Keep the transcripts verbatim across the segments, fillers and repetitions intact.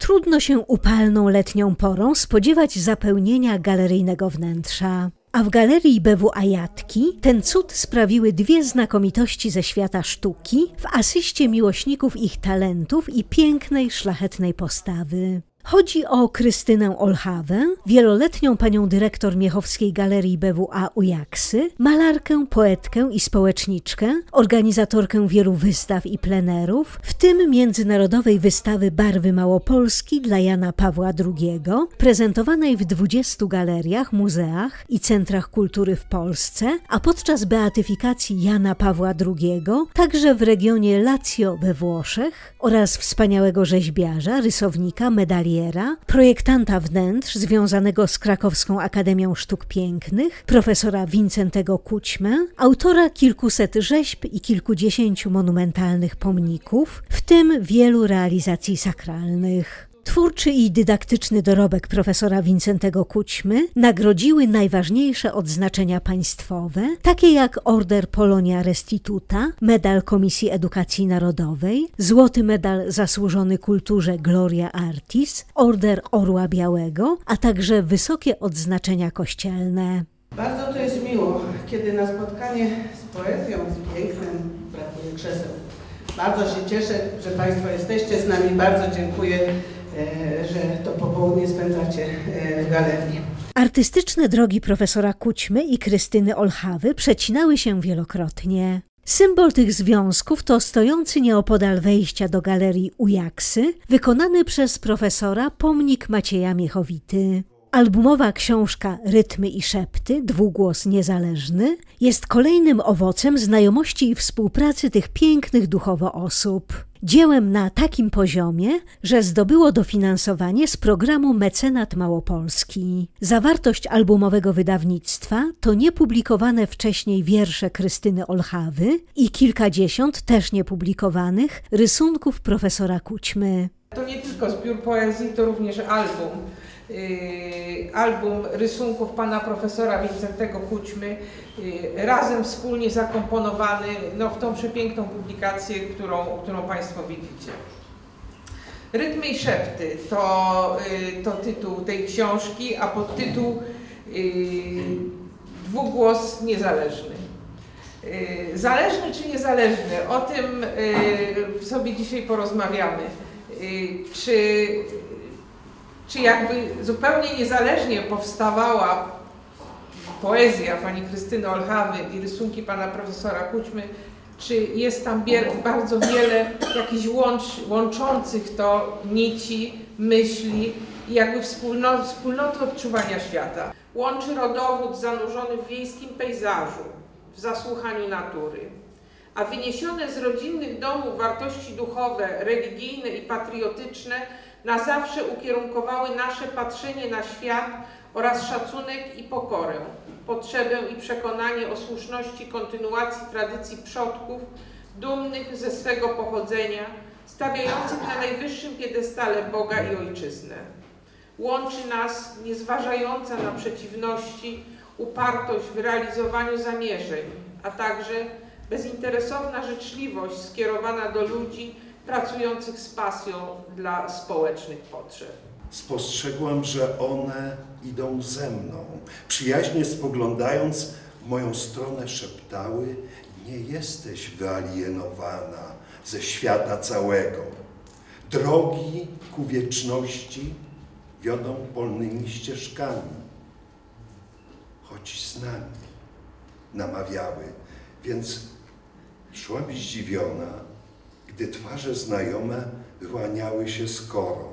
Trudno się upalną letnią porą spodziewać zapełnienia galeryjnego wnętrza. A w galerii B W Ajatki ten cud sprawiły dwie znakomitości ze świata sztuki w asyście miłośników ich talentów i pięknej, szlachetnej postawy. Chodzi o Krystynę Olchawę, wieloletnią panią dyrektor Miechowskiej Galerii B W A Ujaksy, malarkę, poetkę i społeczniczkę, organizatorkę wielu wystaw i plenerów, w tym międzynarodowej wystawy Barwy Małopolski dla Jana Pawła drugiego, prezentowanej w dwudziestu galeriach, muzeach i centrach kultury w Polsce, a podczas beatyfikacji Jana Pawła drugiego także w regionie Lazio we Włoszech, oraz wspaniałego rzeźbiarza, rysownika, medaliera, projektanta wnętrz związanego z Krakowską Akademią Sztuk Pięknych, profesora Wincentego Kućmę, autora kilkuset rzeźb i kilkudziesięciu monumentalnych pomników, w tym wielu realizacji sakralnych. Twórczy i dydaktyczny dorobek profesora Wincentego Kućmy nagrodziły najważniejsze odznaczenia państwowe, takie jak Order Polonia Restituta, Medal Komisji Edukacji Narodowej, Złoty Medal Zasłużony Kulturze Gloria Artis, Order Orła Białego, a także wysokie odznaczenia kościelne. Bardzo to jest miło, kiedy na spotkanie z poezją, z pięknem brakuje krzeseł. Bardzo się cieszę, że Państwo jesteście z nami. Bardzo dziękuję, że to popołudnie spędzacie w galerii. Artystyczne drogi profesora Kućmy i Krystyny Olchawy przecinały się wielokrotnie. Symbol tych związków to stojący nieopodal wejścia do galerii Ujaksy, wykonany przez profesora pomnik Macieja Miechowity. Albumowa książka Rytmy i szepty, dwugłos niezależny, jest kolejnym owocem znajomości i współpracy tych pięknych duchowo osób. Dziełem na takim poziomie, że zdobyło dofinansowanie z programu Mecenat Małopolski. Zawartość albumowego wydawnictwa to niepublikowane wcześniej wiersze Krystyny Olchawy i kilkadziesiąt też niepublikowanych rysunków profesora Kućmy. To nie tylko zbiór poezji, to również album. Yy, album rysunków pana profesora Wincentego Kućmy, yy, razem wspólnie zakomponowany no, w tą przepiękną publikację, którą, którą Państwo widzicie. Rytmy i szepty to, yy, to tytuł tej książki, a podtytuł yy, Dwugłos niezależny. Yy, zależny czy niezależny? O tym yy, sobie dzisiaj porozmawiamy. Yy, czy Czy jakby zupełnie niezależnie powstawała poezja pani Krystyny Olchawy i rysunki pana profesora Kućmy, czy jest tam bardzo wiele jakichś łącz, łączących to nici, myśli i jakby wspólnoty, wspólnoty odczuwania świata. Łączy rodowód zanurzony w wiejskim pejzażu, w zasłuchaniu natury, a wyniesione z rodzinnych domów wartości duchowe, religijne i patriotyczne na zawsze ukierunkowały nasze patrzenie na świat oraz szacunek i pokorę, potrzebę i przekonanie o słuszności kontynuacji tradycji przodków, dumnych ze swego pochodzenia, stawiających na najwyższym piedestale Boga i Ojczyznę. Łączy nas niezważająca na przeciwności upartość w realizowaniu zamierzeń, a także bezinteresowna życzliwość skierowana do ludzi pracujących z pasją dla społecznych potrzeb. Spostrzegłam, że one idą ze mną. Przyjaźnie spoglądając w moją stronę szeptały: nie jesteś wyalienowana ze świata całego. Drogi ku wieczności wiodą polnymi ścieżkami. Chodź z nami, namawiały, więc szłam zdziwiona, gdy twarze znajome wyłaniały się skorą.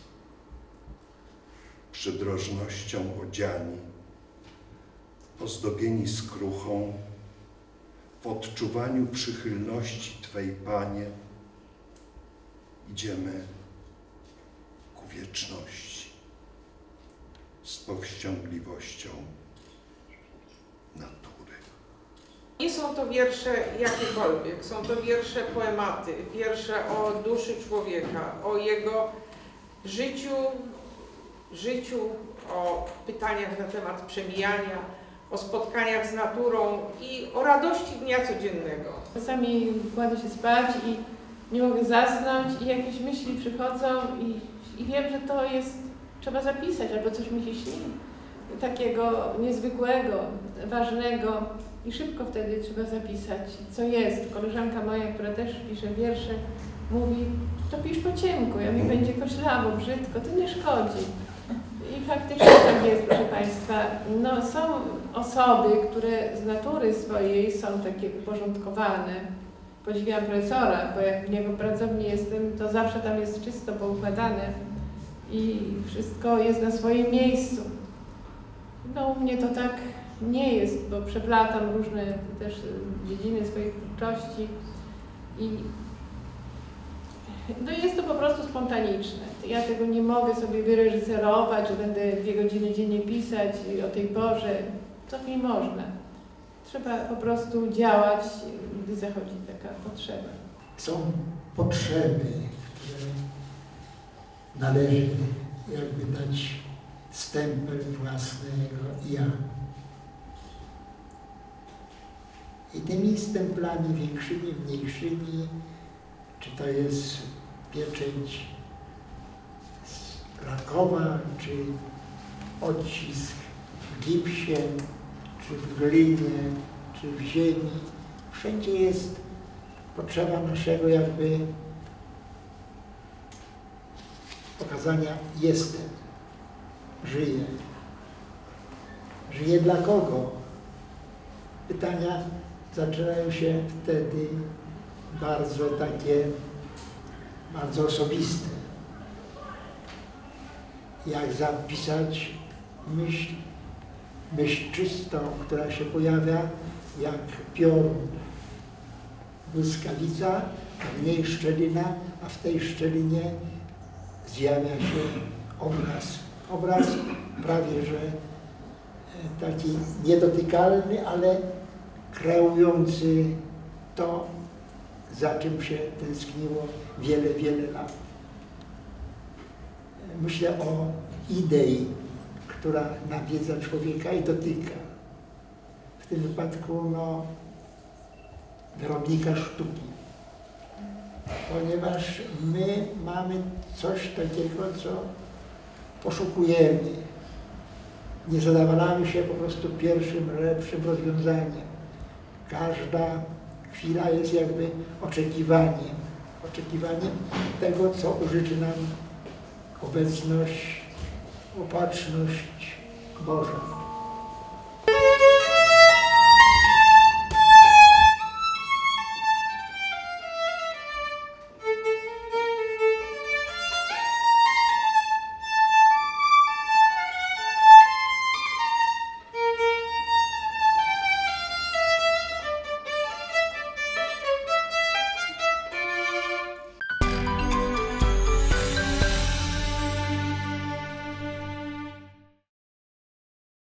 Przydrożnością odziani, ozdobieni skruchą, w odczuwaniu przychylności Twej, Panie, idziemy ku wieczności z powściągliwością natury. Nie są to wiersze jakiekolwiek, są to wiersze poematy, wiersze o duszy człowieka, o jego życiu, życiu, o pytaniach na temat przemijania, o spotkaniach z naturą i o radości dnia codziennego. Czasami kładę się spać i nie mogę zasnąć i jakieś myśli przychodzą i, i wiem, że to jest, trzeba zapisać, albo coś mi się śni takiego niezwykłego, ważnego i szybko wtedy trzeba zapisać, co jest. Koleżanka moja, która też pisze wiersze, mówi, to pisz po ciemku, jak mi będzie koślawo, brzydko, to nie szkodzi. I faktycznie tak jest, proszę Państwa. No, są osoby, które z natury swojej są takie uporządkowane. Podziwiam profesora, bo jak w niego pracowni jestem, to zawsze tam jest czysto poukładane i wszystko jest na swoim miejscu. No u mnie to tak nie jest, bo przeplatam różne też dziedziny swojej twórczości i no jest to po prostu spontaniczne. Ja tego nie mogę sobie wyreżyserować, że będę dwie godziny dziennie pisać o tej porze. To nie można. Trzeba po prostu działać, gdy zachodzi taka potrzeba. Są potrzeby, które należy jakby dać stempel własnego ja. I tymi stemplami większymi, mniejszymi, czy to jest pieczęć z Krakowa, czy odcisk w gipsie, czy w glinie, czy w ziemi, wszędzie jest potrzeba naszego jakby pokazania jestem, żyję. Żyję dla kogo? Pytania zaczynają się wtedy bardzo takie, bardzo osobiste. Jak zapisać myśl, myśl czystą, która się pojawia jak piorun, błyskawica, a w niej szczelina, a w tej szczelinie zjawia się obraz. Obraz prawie że taki niedotykalny, ale kreujący to, za czym się tęskniło wiele, wiele lat. Myślę o idei, która nawiedza człowieka i dotyka. W tym wypadku no, wyrobnika sztuki. Ponieważ my mamy coś takiego, co poszukujemy. Nie zadawalamy się po prostu pierwszym, lepszym rozwiązaniem. Każda chwila jest jakby oczekiwaniem. Oczekiwaniem tego, co użyczy nam obecność, opatrzność Boża.